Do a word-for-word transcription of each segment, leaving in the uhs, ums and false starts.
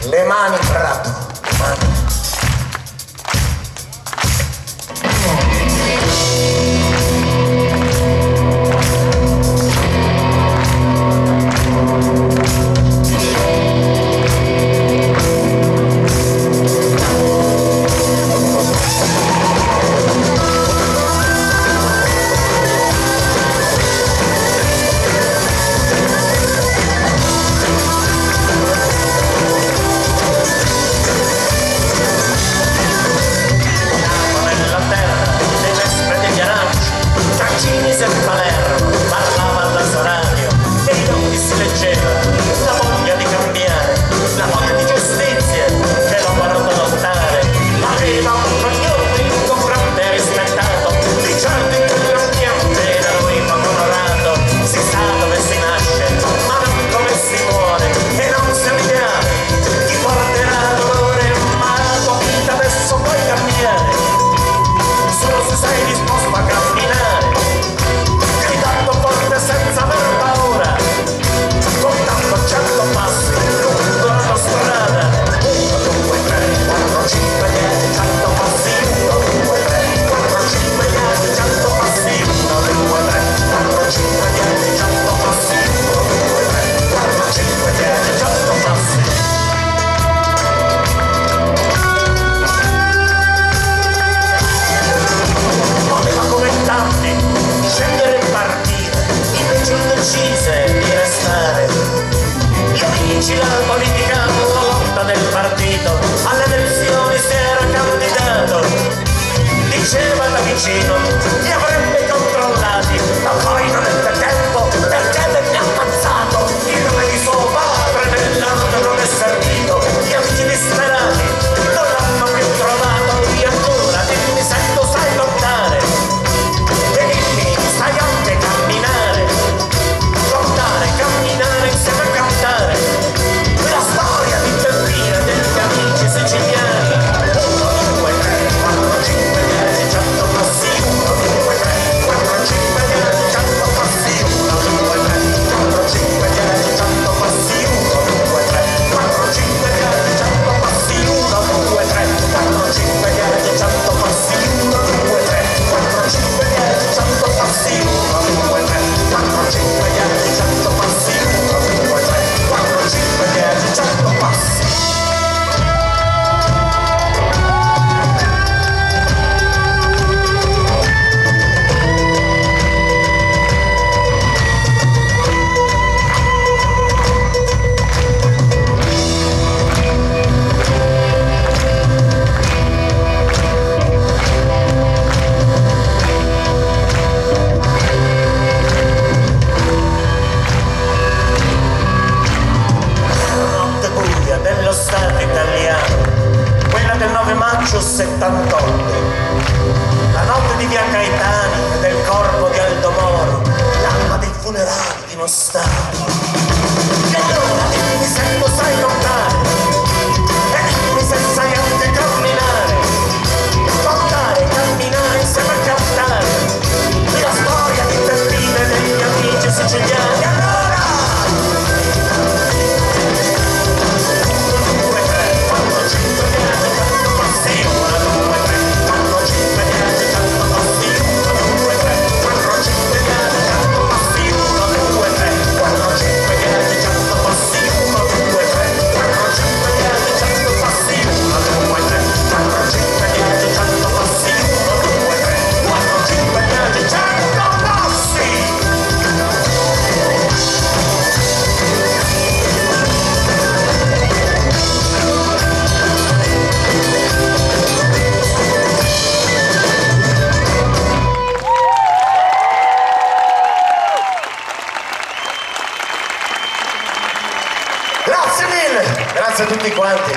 Le mani, Prato, mani. La politica, la lotta del partito, alle elezioni si era candidato, diceva da vicino, li avrebbe controllati, ma poi non ebbe tempo perché venne ammazzato, il nome di suo padre nell'anno non è servito, gli amici disperati non l'hanno più trovato, e ancora dimmi se tu sai lottare, e dimmi sai anche camminare, lottare, camminare insieme a cantare. La storia di Peppina degli amici siciliani. Uno, due, tre, quattro, cinque, dieci, cento passi. Uno, due, tre, quattro, cinque, dieci, cento passi. Uno, due, tre, quattro, cinque, dieci, cento passi. Uno, due, tre, quattro, cinque, dieci, cento passi. Uno, due, tre, quattro, cinque, dieci, cento passi. Uno, due, tre, quattro, cinque, dieci, cento passi. Uno, due, tre, quattro, cinque, dieci, cento passi. Uno, due, tre, quattro, cinque, dieci, cento passi. Dello Stato italiano, quella del nove maggio settantotto, la notte di via Caetani e del corpo di Aldo Moro, l'alba dei funerali di Nostalgia. E allora dimmi se tu sai lottare, e dimmi se sai anche camminare, lottare, camminare insieme a cantare, la storia di Peppina e degli amici siciliani. Allora grazie mille, grazie a tutti quanti.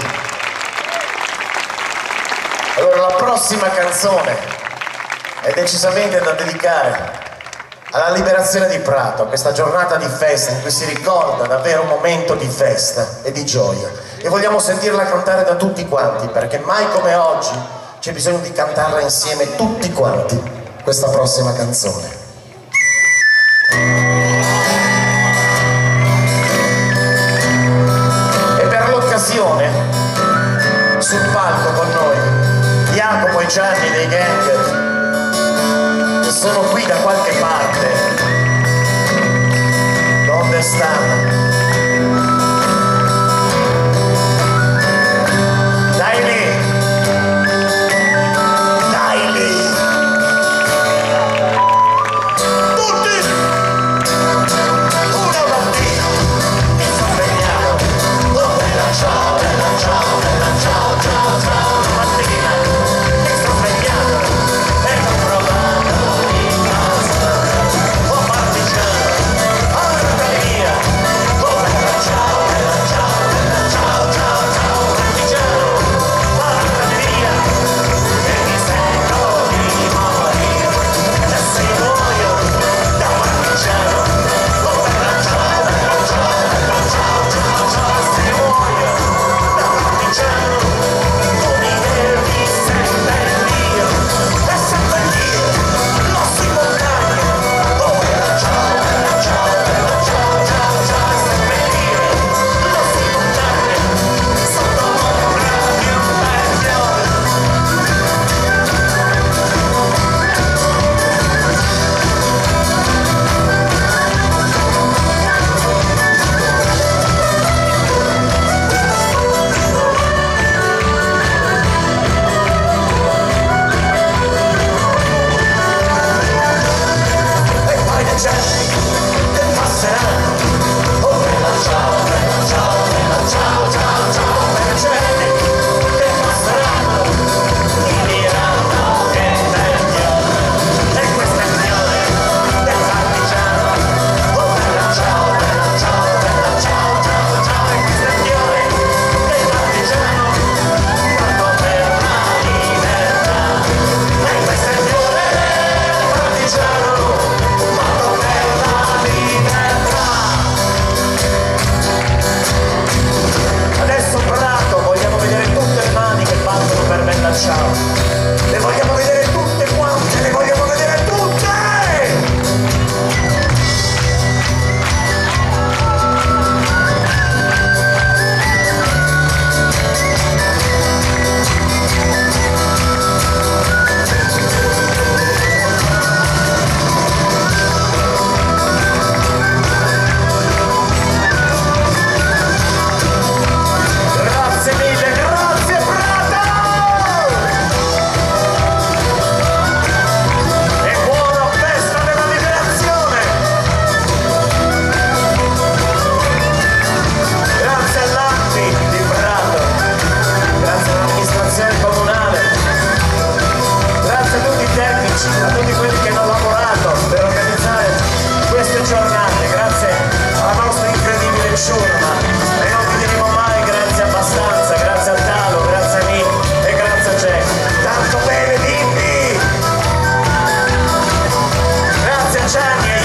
Allora, la prossima canzone è decisamente da dedicare alla liberazione di Prato, a questa giornata di festa in cui si ricorda davvero un momento di festa e di gioia, e vogliamo sentirla cantare da tutti quanti, perché mai come oggi c'è bisogno di cantarla insieme tutti quanti, questa prossima canzone. E per l'occasione Gianni dei gang sono qui da qualche parte. Dove stanno? Dai lì! Dai lì! Tutti! Una mattina mi sono svegliato. Oh bella ciao, bella ciao, bella ciao, ciao, ciao. Una mattina mi sono svegliato e ho trovato in casa oh partigiano, porta via. Oh bella ciao, bella ciao, bella ciao, ciao, ciao. Partigiano, porta via, che mi sento di morire. E se muoio da partigiano, oh bella ciao, bella ciao, bella ciao, ciao, ciao. Se muoio da partigiano, tu mi devi seppellire, e seppellire l'ossi montagna. Oh bella ciao, bella ciao, bella ciao, ciao, ciao. Seppellire l'ossi montagna sotto l'ombra di un bel fiore. E poi le gente che passeranno. Oh bella ciao, bella ciao, bella ciao, ciao, ciao. Le gente che passeranno mi diranno che bel fiore. E questo è il fiore del partigiano. Oh bella ciao, bella ciao, bella ciao, ciao, ciao. E questo è il fiore del partigiano morto per la libertà. E questo è il fiore del partigiano morto per la libertà. Adesso Prato, vogliamo vedere tutte le mani che battono per bella ciao. Le vogliamo vedere tutte quante, le vogliamo vedere tutte! Grazie mille, grazie Prato! E buona festa della liberazione! Grazie all'A N P I di Prato, grazie all'amministrazione comunale, grazie a tutti i tecnici, a tutti quelli che hanno lavorato per organizzare queste giornate, grazie alla nostra incredibile ciurma. E non vi diremo mai grazie abbastanza, grazie a Talo, grazie a Nick e grazie a Jack. Tanto bene, Dimmi! Grazie a Gianni e